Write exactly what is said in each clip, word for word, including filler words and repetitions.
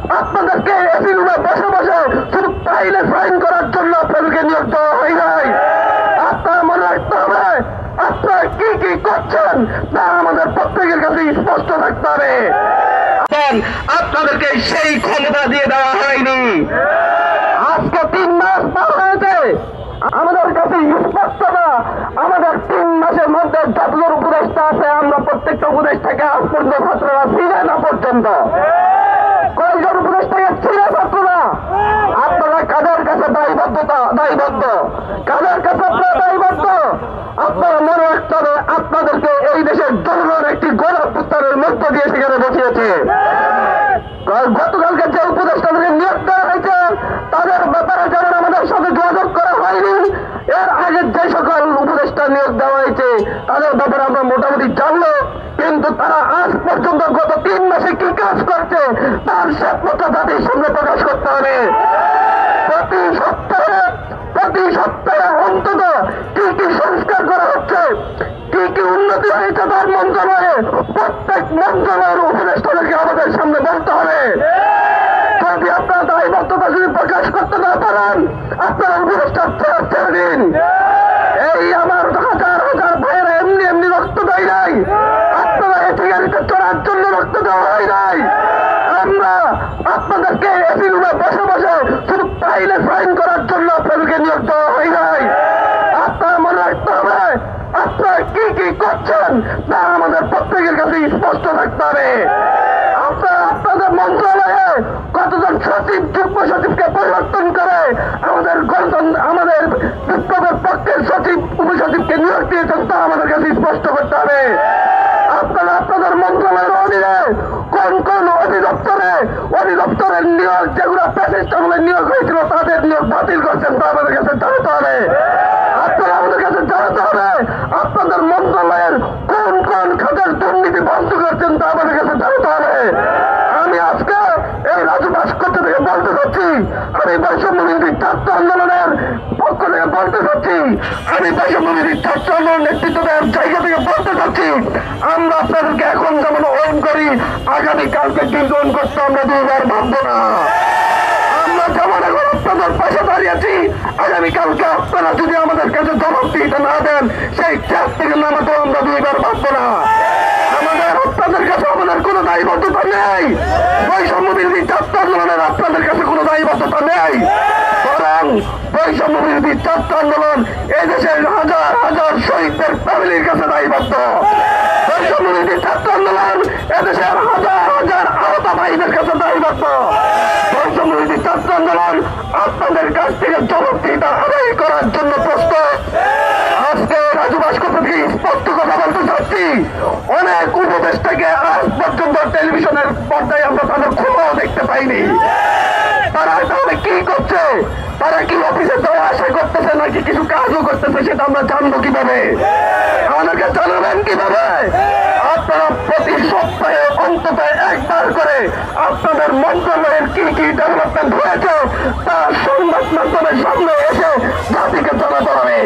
আপনাদেরকে এসি রুমে বসে বসে শুধু ফাইলে সাইন করার জন্য আপনাদেরকে নিয়োগ দেওয়া হয় নাই। আপনার মনে রাখতে হবে আপনারা কি কি করছেন তা আমাদের প্রত্যেকের কাছে স্পষ্ট থাকতে হবে। আপনাদেরকে সেই ক্ষমতা দিয়ে দেওয়া হয়নি। আজকে তিন মাস পার হয়েছে, আমাদের কাছে স্পষ্ট না আমাদের তিন মাসের মধ্যে যতজন উপদেষ্টা আছে আমরা প্রত্যেকটা উপদেষ্টাকে আজ পর্যন্ত ছাত্ররা ছিলেন না পর্যন্ত কয়েকজন উপদেষ্টাকে ছিল ছাত্ররা। আপনারা কাদের কাছে দায়বদ্ধতা দায়বদ্ধ কাদের কাছে আপনারা দায়বদ্ধ? আপনারা মনে রাখতে হবে আপনাদেরকে এই দেশের জনগণ একটি গণঅভ্যুত্থানের মধ্য দিয়ে সেখানে বসিয়েছে। গতকালকে যে উপদেষ্টাদেরকে নিয়োগ দেওয়া হয়েছে তাদের ব্যাপারে যেমন আমাদের সাথে যোগাযোগ করা হয়নি, এর আগে যে সকল উপদেষ্টা নিয়োগ দেওয়া হয়েছে তাদের ব্যাপারে আমরা মোটামুটি জানলো, কিন্তু তারা আজ পর্যন্ত গত তিন মাসে কি কাজ করছে তার শ্বেতপত্র জাতির সামনে প্রকাশ করতে হবে। প্রতি সপ্তাহে প্রতি সপ্তাহে অন্তত কি কি সংস্কার করা হচ্ছে, কি কি উন্নতি হয়েছে তার মন্ত্রণালয়ে প্রত্যেক মন্ত্রণালয়ের উপদেষ্টাদেরকে আমাদের সামনে বলতে হবে। যদি আপনারা দায়বদ্ধতা যদি প্রকাশ করতে না পারেন আপনারা উপদেষ্টা ছেড়ে দিন। এই আমার হাজার হাজার ভাইয়েরা এমনি এমনি রক্ত দেয় নাই, আপনারা এটি গাড়িতে চড়ার জন্য রক্ত দেওয়া হয় নাই। আমরা আপনাদেরকে এসি রুমে বসে বসে শুধু ফাইলে সাইন করার জন্য আপনাদেরকে নিয়োগ দেওয়া হয় নাই। আপনারা মনে রাখতে হবে আপনারা কি কি করছেন তা আমাদের প্রত্যেকের কাছে স্পষ্ট থাকতে হবে। আপনারা আপনাদের মন্ত্রণালয়ে কতজন সচিব যুগ্ম সচিবকে পরিবর্তন করে আমাদের গণতন্ত্র আমাদের বিপ্লবের পক্ষের সচিব উপসচিবকে নিয়োগ দিয়েছেন তা আমাদের কাছে স্পষ্ট করতে হবে। আপনারা আপনাদের মন্ত্রণালয়ের অধীনে কোন কোন অধিদপ্তরে অধিদপ্তরের নিয়োগ যেগুলো ফ্যাসিস্ট আমলে নিয়োগ হয়েছিল তাদের নিয়োগ বাতিল করছেন তা আমাদের কাছে জানাতে হবে। আপনারা আমাদের কাছে জানাতে হবে আপনাদের মন্ত্রণালয়ের কোন কোন খাতের দুর্নীতি বন্ধ করছেন তা আমাদের কাছে জানাতে হবে। আমি আজকে এই রাজু ভাস্কর্য থেকে বলতে চাচ্ছি, আমি বৈষম্য বিরোধী ছাত্র আন্দোলনের পক্ষ থেকে বলতে চাচ্ছি, আমি বৈষম্য বিরোধী ছাত্র আন্দোলন নেতৃত্ব দেওয়ার জায়গা থেকে বলতে চাচ্ছি, আমরা আপনাদেরকে এখন যেমন ওন করি আগামীকালকে কিন্তু ওন করতে আমরা দুইবার ভাববো না। আমরা যেমন এখন আপনাদের পাশে দাঁড়িয়েছি আগামীকালকে আপনারা যদি আমাদের কাছে জবাবদিহিতা না দেন সেই ট্যাগ থেকে নামাতে আমরা দুইবার ভাববো না। আমাদের আপনাদের কাছে আমাদের কোনো দায়বদ্ধতা নেই, বৈষম্য বিরোধী ছাত্র আন্দোলনের আপনাদের কাছে কোনো দায়বদ্ধতা নেই, বরং বৈষম্য বিরোধী ছাত্র আন্দোলন এই দেশের হাজার হাজার শহীদদের ফ্যামিলির কাছে দায়বদ্ধ। বৈষম্য বিরোধী ছাত্র আন্দোলন এদেশের হাজার হাজার আহত ভাইদের কাছে দায়বদ্ধ। বৈষম্য বিরোধী ছাত্র আন্দোলন আপনাদের কাছ থেকে জবাবদিহিতা আদায় করার জন্য প্রস্তুত। আজকে রাজু ভাস্কর্য থেকে স্পষ্ট কথা বলতে চাচ্ছি, অনেক উপদেষ্টাকে আজ পর্যন্ত টেলিভিশনের পর্দায় আমরা তাদের ক্ষমাও দেখতে পাইনি। তারা তাহলে কি করছে? তারা কি অফিসে যাওয়া আসা করতেছে নাকি কিছু কাজও করতেছে সেটা আমরা জানবো কিভাবে? আমাদেরকে জানাবেন কিভাবে? আপনারা প্রতি সপ্তাহে অন্তত একবার করে আপনাদের মন্ত্রণালয়ের কি কি ডেভেলপমেন্ট হয়েছে তা সংবাদ মাধ্যমের সামনে এসে জাতিকে জানাতে হবে।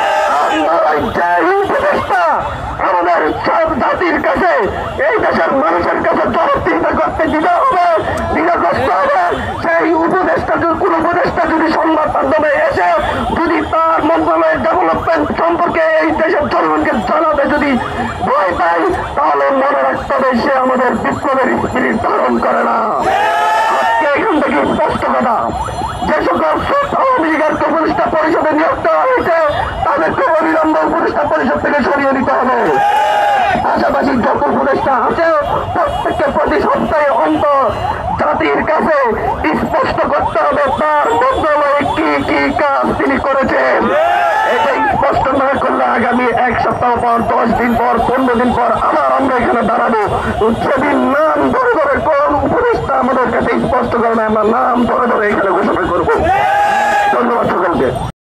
উপদেষ্টা আমাদের সব জাতির কাছে এই দেশের মানুষের কাছে জবাবদিহিতা করতে দিতে হবে, দিতে করতে হবে। সেই উপদেষ্টা কোন উপদেষ্টা যদি সংবাদ মাধ্যমে এসে যদি তার মন্ত্রণালয়ের ডেভেলপমেন্ট সম্পর্কে এই দেশের জনগণকে জানাতে যদি ভয় পায় তাহলে মনে রাখতে হবে সে আমাদের বিপ্লবের স্পিরিট ধারণ করে না। আজকে এখান থেকে স্পষ্ট কথা, যে সকল আওয়ামী লীগের উপদেষ্টা পরিষদে নিয়োগ দেওয়া হয়েছে তাদেরকে অবিলম্বে উপদেষ্টা পরিষদ থেকে সরিয়ে দিতে হবে। পাশাপাশি যত উপদেষ্টা আছে প্রত্যেককে প্রতি সপ্তাহে অন্তর জাতির কাছে স্পষ্ট করতে হবে তার মন্ত্রণালয়ে কি কি কাজ তিনি করেছেন। এটা স্পষ্ট না করলে আগামী এক সপ্তাহ পর দশ দিন পর পনেরো দিন পর আবার আমরা এখানে দাঁড়াবো, সেদিন নাম ধরে ধরে কোন উপদেষ্টা আমাদের কাছে স্পষ্ট করবে আমরা নাম ধরে ধরে এখানে ঘোষণা করবো। ধন্যবাদ সকলকে।